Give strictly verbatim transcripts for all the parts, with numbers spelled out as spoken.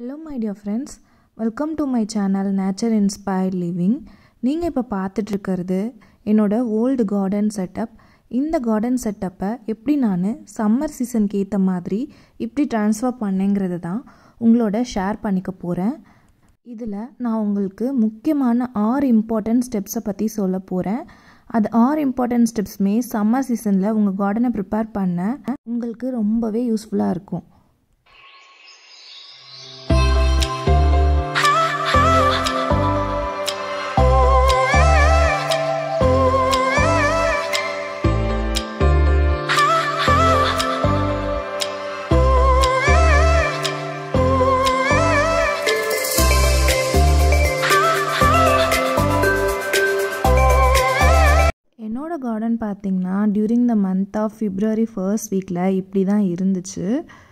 Hello my dear friends, welcome to my channel Nature Inspired Living. நீங்கள் இப்போ பார்த்துட்டு இருக்கிறது என்னோட ஓல்டு கார்டன் செட்டப். இந்த கார்டன் செட்டப்பை எப்படி நான் சம்மர் சீசனுக்கு ஏற்ற மாதிரி இப்படி ட்ரான்ஸ்ஃபர் பண்ணேங்கிறது தான் உங்களோட ஷேர் பண்ணிக்க போகிறேன். இதில் நான் உங்களுக்கு முக்கியமான ஆறு இம்பார்ட்டன்ட் ஸ்டெப்ஸை பற்றி சொல்ல போகிறேன். அது ஆறு இம்பார்ட்டன்ட் ஸ்டெப்ஸுமே சம்மர் சீசனில் உங்கள் கார்டனை ப்ரிப்பேர் பண்ண உங்களுக்கு ரொம்பவே யூஸ்ஃபுல்லாக இருக்கும். என்னோட கார்டன் பார்த்திங்கன்னா during the month of February first வீக்கில் இப்படி தான் இருந்துச்சு.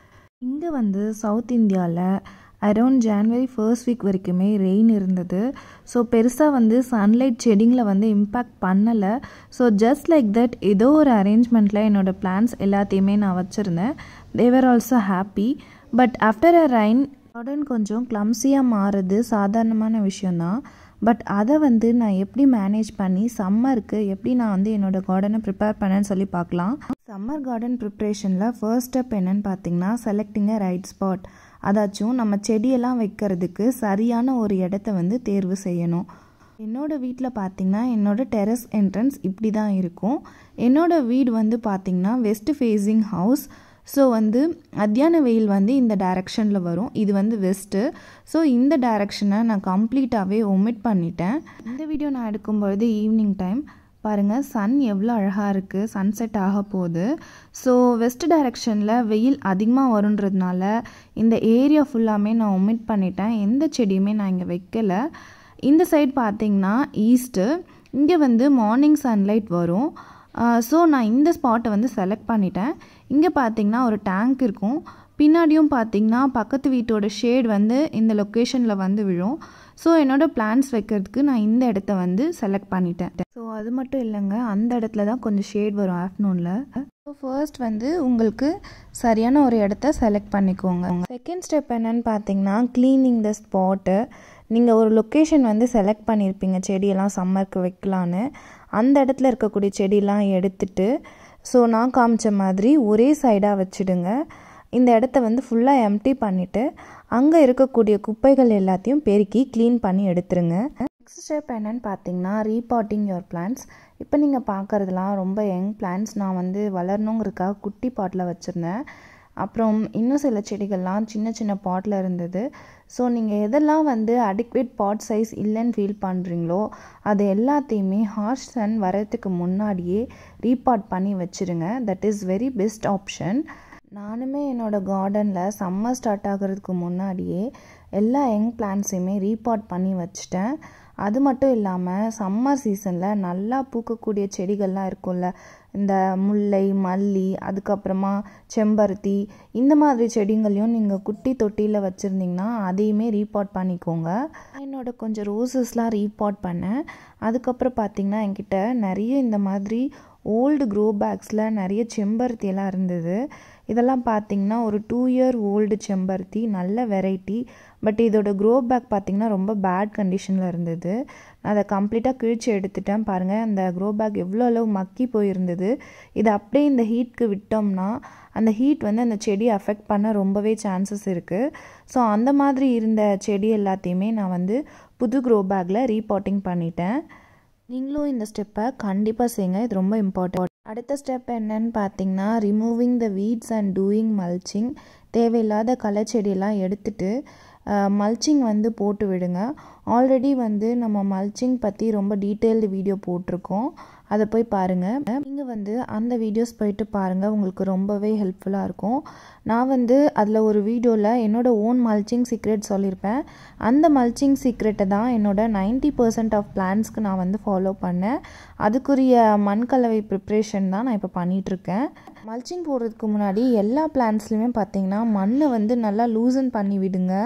இங்கே வந்து சவுத் இந்தியாவில் அரௌண்ட் ஜான்வரி ஃபர்ஸ்ட் வீக் வரைக்குமே ரெயின் இருந்தது. ஸோ பெருசாக வந்து சன்லைட் செடிங்களை வந்து இம்பேக்ட் பண்ணலை. ஸோ ஜஸ்ட் லைக் தட் ஏதோ ஒரு அரேஞ்ச்மெண்ட்டில் என்னோடய பிளான்ஸ் எல்லாத்தையுமே நான் வச்சுருந்தேன். They're also happy. But after a rain garden கொஞ்சம் கிளம்ஸியாக மாறுறது சாதாரணமான விஷயந்தான். பட் அதை வந்து நான் எப்படி மேனேஜ் பண்ணி சம்மருக்கு எப்படி நான் வந்து என்னோடய கார்டனை ப்ரிப்பேர் பண்ணேன்னு சொல்லி பார்க்கலாம். சம்மர் கார்டன் ப்ரிப்ரேஷனில் ஃபர்ஸ்ட் ஸ்டெப் என்னென்னு பார்த்தீங்கன்னா செலக்டிங் அ ரைட் ஸ்பாட். அதாச்சும் நம்ம செடியெல்லாம் வைக்கிறதுக்கு சரியான ஒரு இடத்த வந்து தேர்வு செய்யணும். என்னோடய வீட்டில் பார்த்திங்கன்னா என்னோடய டெரஸ் என்ட்ரன்ஸ் இப்படி தான் இருக்கும். என்னோடய வீடு வந்து பார்த்திங்கன்னா வெஸ்ட் ஃபேஸிங் ஹவுஸ். ஸோ வந்து மத்தியான வெயில் வந்து இந்த டைரக்ஷனில் வரும். இது வந்து வெஸ்ட்டு. ஸோ இந்த டைரக்ஷனை நான் கம்ப்ளீட்டாகவே ஒமிட் பண்ணிட்டேன். இந்த வீடியோ நான் எடுக்கும்பொழுது ஈவினிங் டைம் பாருங்கள், சன் எவ்வளோ அழகாக இருக்குது, சன்செட் ஆக போகுது. ஸோ வெஸ்ட் டைரக்ஷனில் வெயில் அதிகமாக வருன்றதுனால இந்த ஏரியா ஃபுல்லாமே நான் ஒமிட் பண்ணிட்டேன். எந்த செடியுமே நான் இங்கே வைக்கலை. இந்த சைட் பார்த்திங்கன்னா ஈஸ்ட்டு. இங்கே வந்து மார்னிங் சன்லைட் வரும். ஸோ நான் இந்த ஸ்பாட்டை வந்து செலக்ட் பண்ணிட்டேன். இங்கே பார்த்திங்கன்னா ஒரு டேங்க் இருக்கும். பின்னாடியும் பார்த்திங்கன்னா பக்கத்து வீட்டோட ஷேட் வந்து இந்த லொக்கேஷனில் வந்து விழும். ஸோ என்னோடய பிளான்ஸ் வைக்கிறதுக்கு நான் இந்த இடத்த வந்து செலக்ட் பண்ணிட்டேன். ஸோ அது மட்டும் இல்லைங்க, அந்த இடத்துல தான் கொஞ்சம் ஷேட் வரும் ஆஃப்டர்நூனில். ஸோ ஃபர்ஸ்ட் வந்து உங்களுக்கு சரியான ஒரு இடத்த செலக்ட் பண்ணிக்கோங்க. செகண்ட் ஸ்டெப் என்னன்னு பார்த்தீங்கன்னா க்ளீனிங் த ஸ்பாட்டு. நீங்கள் ஒரு லொக்கேஷன் வந்து செலக்ட் பண்ணியிருப்பீங்க செடியெல்லாம் சம்மருக்கு வைக்கலான்னு. அந்த இடத்துல இருக்கக்கூடிய செடியெல்லாம் எடுத்துட்டு ஸோ நான் காமிச்ச மாதிரி ஒரே சைடாக வச்சுடுங்க. இந்த இடத்த வந்து ஃபுல்லாக எம்டி பண்ணிவிட்டு அங்கே இருக்கக்கூடிய குப்பைகள் எல்லாத்தையும் பெருக்கி க்ளீன் பண்ணி எடுத்துருங்க. நெக்ஸ்ட் ஸ்டெப் என்னன்னு பார்த்தீங்கன்னா ரீபாட்டிங் யுவர் பிளான்ஸ். இப்போ நீங்கள் பார்க்குறதுலாம் ரொம்ப யங் பிளான்ஸ். நான் வந்து வளரணுங்கிறதுக்காக குட்டி பாட்டில் வச்சுருந்தேன். அப்புறம் இன்னும் சில செடிகள்லாம் சின்ன சின்ன பாட்டில் இருந்தது. ஸோ நீங்கள் எதெல்லாம் வந்து அடிக்வேட் பாட் சைஸ் இல்லைன்னு ஃபீல் பண்ணுறீங்களோ அது எல்லாத்தையுமே ஹார்ஷ் சன் வரதுக்கு முன்னாடியே ரீபாட் பண்ணி வச்சுருங்க. That is very best option. நானுமே என்னோடய கார்டனில் சம்மர் ஸ்டார்ட் ஆகிறதுக்கு முன்னாடியே எல்லா யங் பிளான்ட்ஸையுமே ரீபாட் பண்ணி வச்சிட்டேன். அது மட்டும் இல்லாமல் சம்மர் சீசனில் நல்லா பூக்கக்கூடிய செடிகள்லாம் இருக்கும்ல, இந்த முல்லை, மல்லி, அதுக்கப்புறமா செம்பருத்தி, இந்த மாதிரி செடிங்களையும் நீங்கள் குட்டி தொட்டியில் வச்சுருந்தீங்கன்னா அதையுமே ரீபாட் பண்ணிக்கோங்க. என்னோட கொஞ்சம் ரோசஸ்லாம் ரீபாட் பண்ணேன். அதுக்கப்புறம் பார்த்திங்கன்னா என்கிட்ட நிறைய இந்த மாதிரி ஓல்டு க்ரோ பேக்ஸில் நிறைய செம்பருத்தி எல்லாம் இருந்தது. இதெல்லாம் பார்த்திங்கன்னா ஒரு டூ இயர் ஓல்டு செம்பருத்தி, நல்ல வெரைட்டி. பட் இதோட க்ரோ பேக் பார்த்திங்கன்னா ரொம்ப பேட் கண்டிஷனில் இருந்தது. நான் அதை கம்ப்ளீட்டாக கிழிச்சு எடுத்துட்டேன். பாருங்கள் அந்த க்ரோ பேக் எவ்வளோ அளவு மக்கி போயிருந்தது. இது அப்படியே இந்த ஹீட்க்கு விட்டோம்னா அந்த ஹீட் வந்து அந்த செடியை அஃபெக்ட் பண்ண ரொம்பவே சான்சஸ் இருக்குது. ஸோ அந்த மாதிரி இருந்த செடி எல்லாத்தையுமே நான் வந்து புது க்ரோ பேக்கில் ரீபாட்டிங் பண்ணிட்டேன். நீங்களும் இந்த ஸ்டெப்பை கண்டிப்பாக செய்யுங்க, இது ரொம்ப இம்பார்ட்டன்ட். அடுத்த ஸ்டெப் என்னன்னு பார்த்தீங்கன்னா removing the weeds and doing mulching. தேவையில்லாத களை செடியெல்லாம் எடுத்துட்டு மல்ச்சிங் வந்து போட்டு விடுங்க. ஆல்ரெடி வந்து நம்ம மல்ச்சிங் பற்றி ரொம்ப டீட்டெயில்டு வீடியோ போட்டிருக்கோம், அதை போய் பாருங்கள். நீங்கள் வந்து அந்த வீடியோஸ் போயிட்டு பாருங்கள், உங்களுக்கு ரொம்பவே ஹெல்ப்ஃபுல்லாக இருக்கும். நான் வந்து அதில் ஒரு வீடியோவில் என்னோடய ஓன் மல்ச்சிங் சீக்ரெட் சொல்லியிருப்பேன். அந்த மல்ச்சிங் சீக்ரெட்டை தான் என்னோடய நைன்ட்டி பர்சன்ட் ஆஃப் பிளான்ஸ்க்கு நான் வந்து ஃபாலோ பண்ணேன். அதுக்குரிய மண்கலவை ப்ரிப்ரேஷன் தான் நான் இப்போ பண்ணிகிட்ருக்கேன். மல்ச்சிங் போடுறதுக்கு முன்னாடி எல்லா பிளான்ஸ்லையுமே பார்த்திங்கன்னா மண்ணை வந்து நல்லா லூசன் பண்ணி விடுங்க.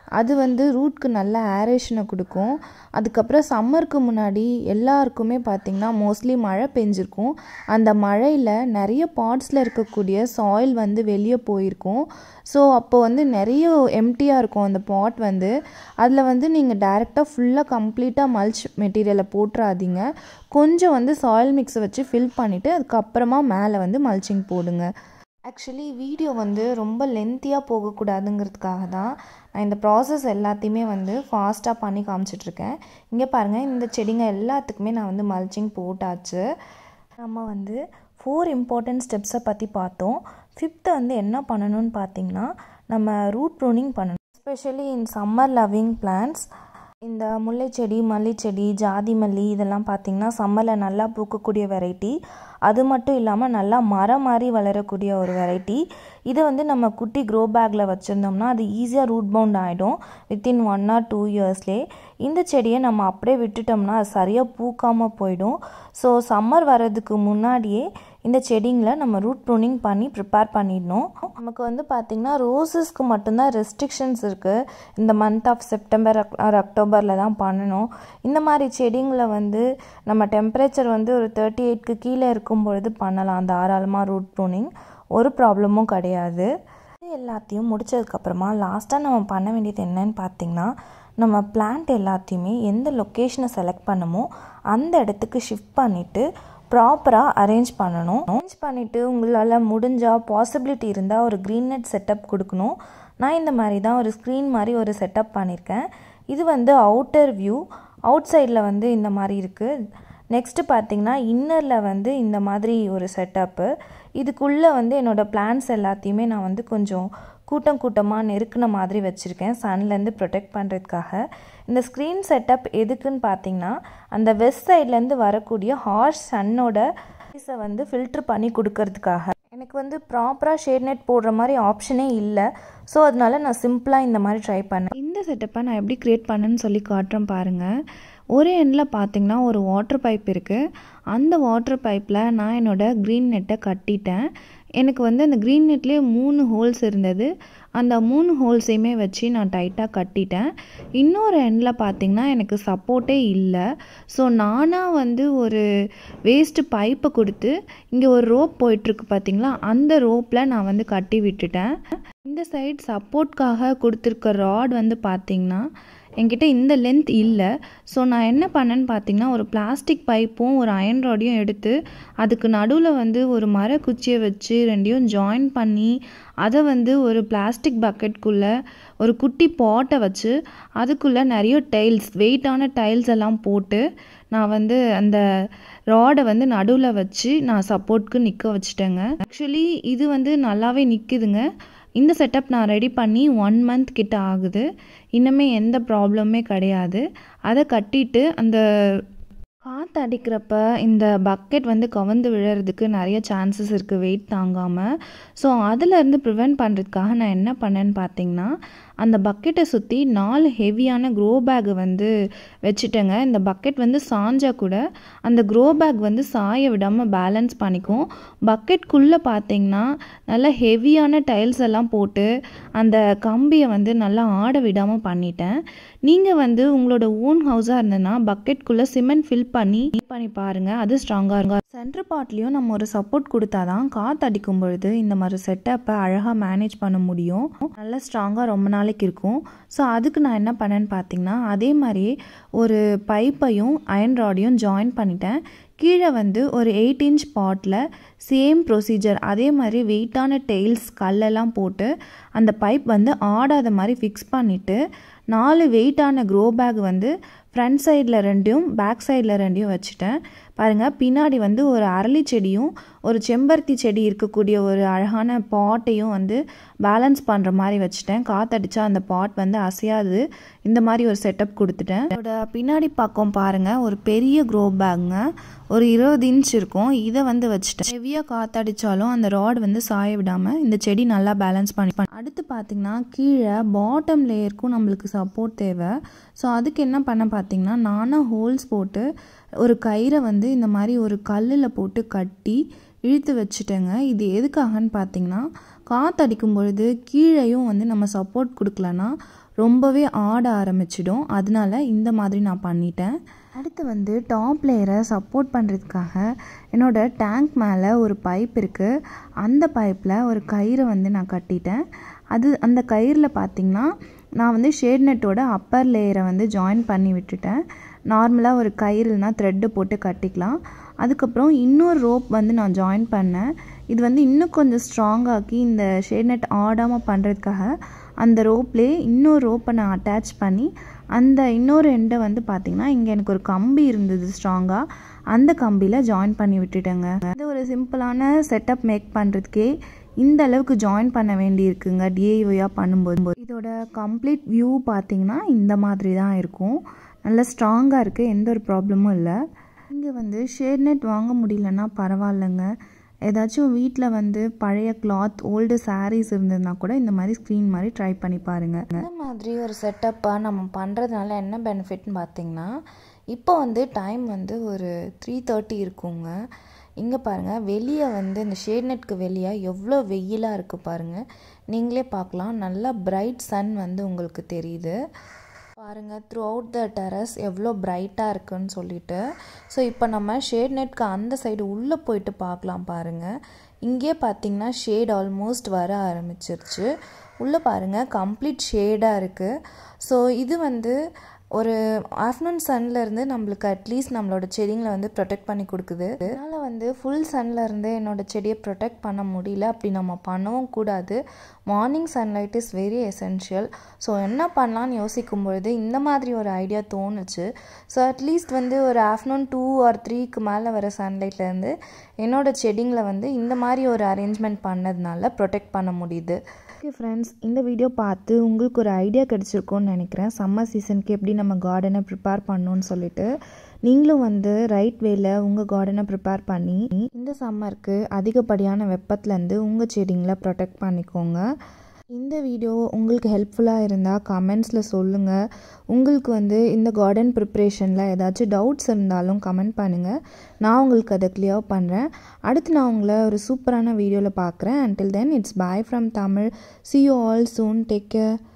அது வந்து ரூட்க்கு நல்ல ஏரேஷனை கொடுக்கும். அதுக்கப்புறம் சம்மருக்கு முன்னாடி எல்லாருக்குமே பார்த்திங்கன்னா மோஸ்ட்லி மழை பெஞ்சிருக்கும். அந்த மழையில் நிறைய பாட்ஸில் இருக்கக்கூடிய சாயில் வந்து வெளியே போயிருக்கும். ஸோ அப்போ வந்து நிறைய எம்டியாக இருக்கும் அந்த பாட் வந்து. அதில் வந்து நீங்கள் டைரெக்டாக ஃபுல்லாக கம்ப்ளீட்டாக மல்ச் மெட்டீரியலை போட்டுறாதீங்க. கொஞ்சம் வந்து சாயில் மிக்ஸை வச்சு ஃபில் பண்ணிவிட்டு அதுக்கப்புறமா மேலே வந்து மல்ச்சிங் போடுங்க. ஆக்சுவலி வீடியோ வந்து ரொம்ப லென்த்தியாக போகக்கூடாதுங்கிறதுக்காக தான் நான் இந்த ப்ராசஸ் எல்லாத்தையுமே வந்து ஃபாஸ்ட்டாக பண்ணி காமிச்சிட்ருக்கேன். இங்கே பாருங்கள், இந்த செடிங்க எல்லாத்துக்குமே நான் வந்து மல்ச்சிங் போட்டாச்சு. நம்ம வந்து ஃபோர் இம்பார்ட்டன்ட் ஸ்டெப்ஸை பற்றி பார்த்தோம். ஃபிஃப்த்து வந்து என்ன பண்ணணும்னு பார்த்திங்கன்னா, நம்ம ரூட் ப்ரூனிங் பண்ணணும். Especially in summer loving plants. இந்த முல்லை செடி, மல்லி செடி, ஜாதி மல்லி இதெல்லாம் பார்த்திங்கன்னா சம்மரில் நல்லா பூக்கக்கூடிய வெரைட்டி. அது மட்டும் இல்லாமல் நல்லா மரம் மாதிரி வளரக்கூடிய ஒரு வெரைட்டி. இதை வந்து நம்ம குட்டி க்ரோ பேக்கில் வச்சுருந்தோம்னா அது ஈஸியாக ரூட் பவுண்ட் ஆகிடும் வித்தின் ஒன் ஆர் டூ இயர்ஸ்லேயே. இந்த செடியை நம்ம அப்படியே விட்டுட்டோம்னா அது சரியாக பூக்காமல் போயிடும். ஸோ சம்மர் வர்றதுக்கு முன்னாடியே இந்த செடிங்களை நம்ம ரூட் ப்ரூனிங் பண்ணி ப்ரிப்பேர் பண்ணிடணும். நமக்கு வந்து பார்த்திங்கன்னா ரோஸஸ்க்கு மட்டும்தான் ரெஸ்ட்ரிக்ஷன்ஸ் இருக்குது. இந்த மந்த் ஆஃப் செப்டம்பர் ஆர் அக்டோபரில் தான் பண்ணணும். இந்த மாதிரி செடிங்களை வந்து நம்ம டெம்பரேச்சர் வந்து ஒரு தேர்ட்டி எயிட்க்கு கீழே இருக்கும் பொழுது பண்ணலாம் தாராளமாக ரூட் ப்ரூனிங். ஒரு ப்ராப்ளமும் கிடையாது. இது எல்லாத்தையும் முடித்ததுக்கப்புறமா லாஸ்ட்டாக நம்ம பண்ண வேண்டியது என்னன்னு பார்த்திங்கன்னா, நம்ம பிளான்ட் எல்லாத்தையுமே எந்த லொக்கேஷனை செலக்ட் பண்ணமோ அந்த இடத்துக்கு ஷிஃப்ட் பண்ணிவிட்டு ப்ராப்பராக அரேஞ்ச் பண்ணணும். அரேஞ்ச் பண்ணிவிட்டு உங்களால் முடிஞ்சால் பாசிபிலிட்டி இருந்தால் ஒரு க்ரீன் நெட் செட்டப் கொடுக்கணும். நான் இந்த மாதிரி தான் ஒரு ஸ்க்ரீன் மாதிரி ஒரு செட்டப் பண்ணியிருக்கேன். இது வந்து அவுட்டர் வியூ. அவுட் சைடில் வந்து இந்த மாதிரி இருக்குது. நெக்ஸ்ட்டு பார்த்திங்கன்னா இன்னரில் வந்து இந்த மாதிரி ஒரு செட்டப்பு. இதுக்குள்ளே வந்து என்னோடய பிளான்ட்ஸ் எல்லாத்தையுமே நான் வந்து கொஞ்சம் கூட்டம் கூட்டமாக நெருக்கின மாதிரி வச்சுருக்கேன் சன்லேருந்து ப்ரொடெக்ட் பண்ணுறதுக்காக. இந்த ஸ்க்ரீன் செட்டப் எதுக்குன்னு பார்த்திங்கன்னா, அந்த வெஸ்ட் சைட்லேருந்து வரக்கூடிய ஹார்ஷ் சன்னோட ஃபேஸை வந்து ஃபில்ட்ரு பண்ணி கொடுக்கறதுக்காக. எனக்கு வந்து ப்ராப்பராக ஷேட் நெட் போடுற மாதிரி ஆப்ஷனே இல்லை. ஸோ அதனால நான் சிம்பிளாக இந்த மாதிரி ட்ரை பண்ணேன். இந்த செட்டப்பை நான் எப்படி க்ரியேட் பண்ணேன்னு சொல்லி காட்டுறேன் பாருங்கள். ஒரே எண்டில் பார்த்திங்கன்னா ஒரு வாட்டர் பைப் இருக்குது. அந்த வாட்டர் பைப்பில் நான் என்னோடய க்ரீன் நெட்டை கட்டிட்டேன். எனக்கு வந்து அந்த க்ரீன் நெட்லேயே மூணு ஹோல்ஸ் இருந்தது. அந்த மூணு ஹோல்ஸையுமே வச்சு நான் டைட்டாக கட்டிட்டேன். இன்னொரு எண்டில் பார்த்திங்கன்னா எனக்கு சப்போர்ட்டே இல்லை. ஸோ நானாக வந்து ஒரு வேஸ்ட்டு பைப்பை கொடுத்து இங்கே ஒரு ரோப் போயிட்டுருக்கு பார்த்திங்களா, அந்த ரோப்பில் நான் வந்து கட்டி விட்டுட்டேன். இந்த சைடு சப்போர்ட்காக கொடுத்துருக்க ராட் வந்து பார்த்திங்கன்னா என்கிட்ட இந்த லென்த் இல்லை. ஸோ நான் என்ன பண்ணேன்னு பார்த்திங்கன்னா, ஒரு பிளாஸ்டிக் பைப்பும் ஒரு அயன் ராடையும் எடுத்து அதுக்கு நடுவில் வந்து ஒரு மர குச்சியை வச்சு ரெண்டையும் ஜாயின் பண்ணி அதை வந்து ஒரு பிளாஸ்டிக் பக்கெட்குள்ளே ஒரு குட்டி பாட்டை வச்சு அதுக்குள்ளே நிறைய டைல்ஸ், வெயிட்டான டைல்ஸ் எல்லாம் போட்டு நான் வந்து அந்த ராடை வந்து நடுவில் வச்சு நான் சப்போர்ட்க்கு நிற்க வச்சுட்டேங்க. ஆக்சுவலி இது வந்து நல்லாவே நிற்குதுங்க. இந்த செட்டப் நான் ரெடி பண்ணி ஒன் மந்த் கிட்ட ஆகுது. இன்னுமே எந்த ப்ராப்ளமே கிடையாது. அதை கட்டிட்டு அந்த காற்று அடிக்கிறப்ப இந்த பக்கெட் வந்து கவர்ந்து விழுறதுக்கு நிறைய சான்சஸ் இருக்குது வெயிட் தாங்காமல். ஸோ அதிலேருந்து ப்ரிவெண்ட் பண்ணுறதுக்காக நான் என்ன பண்ணேன்னு பார்த்திங்கன்னா, அந்த பக்கெட்டை சுற்றி நாலு ஹெவியான க்ரோ பேக்கை வந்து வச்சுட்டேங்க. இந்த பக்கெட் வந்து சாஞ்சால் கூட அந்த க்ரோ பேக் வந்து சாய விடாமல் பேலன்ஸ் பண்ணிக்கும். பக்கெட்குள்ளே பார்த்திங்கன்னா நல்லா ஹெவியான டைல்ஸ் எல்லாம் போட்டு அந்த கம்பியை வந்து நல்லா ஆட விடாமல் பண்ணிட்டேன். நீங்கள் வந்து உங்களோட ஓன் ஹவுஸாக இருந்ததுன்னா பக்கெட்குள்ளே சிமெண்ட் ஃபில் பண்ணி பண்ணி பாருங்கள், அது ஸ்ட்ராங்காக இருக்கும். சென்டர் பார்ட்லேயும் நம்ம ஒரு சப்போர்ட் கொடுத்தா தான் காற்று அடிக்கும் பொழுது இந்த மாதிரி செட்டப்பை அழகாக மேனேஜ் பண்ண முடியும். நல்லா ஸ்ட்ராங்காக ரொம்ப நாளைக்கு இருக்கும். ஸோ அதுக்கு நான் என்ன பண்ணேன்னு பார்த்திங்கன்னா, அதே மாதிரியே ஒரு பைப்பையும் அயன் ராடையும் ஜாயின் பண்ணிட்டேன். கீழே வந்து ஒரு எயிட் இன்ச் பாட்டில் சேம் ப்ரொசீஜர் அதே மாதிரி வெயிட்டான டெய்ல்ஸ் கல்லெல்லாம் போட்டு அந்த பைப் வந்து ஆடாத மாதிரி ஃபிக்ஸ் பண்ணிவிட்டு நாலு வெயிட்டான க்ரோ பேக் வந்து ஃப்ரண்ட் சைடில் ரெண்டையும் பேக் சைடில் ரெண்டையும் வச்சுட்டேன். பாருங்கள், பின்னாடி வந்து ஒரு அரளி செடியும் ஒரு செம்பருத்தி செடி இருக்கக்கூடிய ஒரு அழகான பாட்டையும் வந்து பேலன்ஸ் பண்ணுற மாதிரி வச்சுட்டேன். காற்றடிச்சா அந்த பாட் வந்து அசையாது. இந்த மாதிரி ஒரு செட்டப் கொடுத்துட்டேன். அதோட பின்னாடி பக்கம் பாருங்கள், ஒரு பெரிய க்ரோ பேக்குங்க, ஒரு இருபது இன்ச் இருக்கும். இதை வந்து வச்சுட்டேன். ஹெவியாக காற்றடிச்சாலும் அந்த ராட் வந்து சாய விடாமல் இந்த செடி நல்லா பேலன்ஸ் பண்ணி அடுத்து பார்த்திங்கன்னா, கீழே பாட்டம் லேயருக்கும் நம்மளுக்கு சப்போர்ட் தேவை. ஸோ அதுக்கு என்ன பண்ண பார்த்திங்கன்னா, நானாக ஹோல்ஸ் போட்டு ஒரு கயிறை வந்து இந்த மாதிரி ஒரு கல்லில் போட்டு கட்டி இழுத்து வச்சுட்டேங்க. இது எதுக்காகன்னு பார்த்திங்கன்னா, காற்றடிக்கும் பொழுது கீழேயும் வந்து நம்ம சப்போர்ட் கொடுக்கலன்னா ரொம்பவே ஆட ஆரம்பிச்சிடும். அதனால இந்த மாதிரி நான் பண்ணிட்டேன். அடுத்து வந்து டாப் லேயரை சப்போர்ட் பண்ணுறதுக்காக என்னோடய டேங்க் மேலே ஒரு பைப் இருக்குது. அந்த பைப்பில் ஒரு கயிறை வந்து நான் கட்டிட்டேன். அது அந்த கயிறில் பார்த்திங்கன்னா நான் வந்து ஷேட் நெட்டோட அப்பர் லேயரை வந்து ஜாயின் பண்ணி விட்டுட்டேன். நார்மலாக ஒரு கயிறுனா த்ரெட்டு போட்டு கட்டிக்கலாம். அதுக்கப்புறம் இன்னொரு ரோப் வந்து நான் ஜாயின் பண்ணேன். இது வந்து இன்னும் கொஞ்சம் ஸ்ட்ராங்காக்கி இந்த ஷேட் நெட் ஆடாமல் பண்ணுறதுக்காக அந்த ரோப்லேயே இன்னொரு ரோப்பை நான் அட்டாச் பண்ணி அந்த இன்னொரு எண்டை வந்து பார்த்திங்கன்னா இங்கே எனக்கு ஒரு கம்பி இருந்தது ஸ்ட்ராங்காக, அந்த கம்பியில் ஜாயின் பண்ணி விட்டுட்டேங்க. இது ஒரு சிம்பிளான செட்டப் மேக் பண்ணுறதுக்கே இந்த அளவுக்கு ஜாயின் பண்ண வேண்டி இருக்குங்க டிஐஒயாக பண்ணும்போது. இதோட கம்ப்ளீட் வியூ பார்த்திங்கன்னா இந்த மாதிரி தான் இருக்கும். நல்லா ஸ்ட்ராங்காக இருக்குது, எந்த ஒரு ப்ராப்ளமும் இல்லை. இங்கே வந்து ஷேட் நெட் வாங்க முடியலன்னா பரவாயில்லைங்க. ஏதாச்சும் வீட்டில் வந்து பழைய கிளாத் ஓல்டு சாரீஸ் இருந்ததுன்னா கூட இந்த மாதிரி ஸ்க்ரீன் மாதிரி ட்ரை பண்ணி பாருங்கள். இந்த மாதிரி ஒரு செட்டப்பாக நம்ம பண்ணுறதுனால என்ன பெனிஃபிட்னு பார்த்திங்கன்னா, இப்போ வந்து டைம் வந்து ஒரு த்ரீ தேர்ட்டி இருக்குங்க. இங்கே பாருங்கள், வெளியே வந்து இந்த ஷேட் நெட்க்கு வெளியே எவ்வளோ வெயிலாக இருக்குது பாருங்கள். நீங்களே பார்க்கலாம், நல்லா பிரைட் சன் வந்து உங்களுக்கு தெரியுது பாருங்கள். த்ரூ அவுட் த டெரஸ் எவ்வளோ பிரைட்டாக இருக்குன்னு சொல்லிட்டு. ஸோ இப்போ நம்ம ஷேட் நெட்க்கு அந்த சைடு உள்ளே போயிட்டு பார்க்கலாம் பாருங்கள். இங்கே பார்த்திங்கன்னா ஷேட் ஆல்மோஸ்ட் வர ஆரம்பிச்சிருச்சு. உள்ளே பாருங்கள் கம்ப்ளீட் ஷேடாக இருக்குது. ஸோ இது வந்து ஒரு ஆஃப்டர்நூன் சன்லேருந்து நம்மளுக்கு அட்லீஸ்ட் நம்மளோட செடிங்களை வந்து ப்ரொடெக்ட் பண்ணி கொடுக்குது. அதனால் வந்து ஃபுல் சன்லேருந்து என்னோடய செடியை ப்ரொடெக்ட் பண்ண முடியல, அப்படி நம்ம பண்ணவும் கூடாது. Morning sunlight is very essential. So என்ன பண்ணலான்னு யோசிக்கும் பொழுது இந்த மாதிரி ஒரு ஐடியா தோணுச்சு. ஸோ அட்லீஸ்ட் வந்து ஒரு ஆஃப்டர்நூன் டூ ஆர் த்ரீக்கு மேலே வர சன்லைட்லேருந்து என்னோடய செடிங்களை வந்து இந்த மாதிரி ஒரு அரேஞ்ச்மெண்ட் பண்ணதுனால ப்ரொடெக்ட் பண்ண முடியுது. ஓகே ஃப்ரெண்ட்ஸ், இந்த வீடியோ பார்த்து உங்களுக்கு ஒரு ஐடியா கிடச்சிருக்கோன்னு நினைக்கிறேன். சம்மர் சீசனுக்கு எப்படி நம்ம கார்டனை ப்ரிப்பேர் பண்ணணும்னு சொல்லிட்டு நீங்களும் வந்து ரைட் வேல உங்கள் கார்டனை ப்ரிப்பேர் பண்ணி இந்த சம்மருக்கு அதிகப்படியான வெப்பத்துலேருந்து உங்கள் செடிங்களை ப்ரொடெக்ட் பண்ணிக்கோங்க. இந்த வீடியோ உங்களுக்கு ஹெல்ப்ஃபுல்லாக இருந்தால் கமெண்ட்ஸில் சொல்லுங்கள். உங்களுக்கு வந்து இந்த கார்டன் ப்ரிப்ரேஷனில் ஏதாச்சும் டவுட்ஸ் இருந்தாலும் கமெண்ட் பண்ணுங்கள். நான் உங்களுக்கு அதை கிளியர் பண்ணுறேன். அடுத்து நான் உங்களை ஒரு சூப்பரான வீடியோவில் பார்க்குறேன். until then it's bye from Tamil. See you all soon. Take care.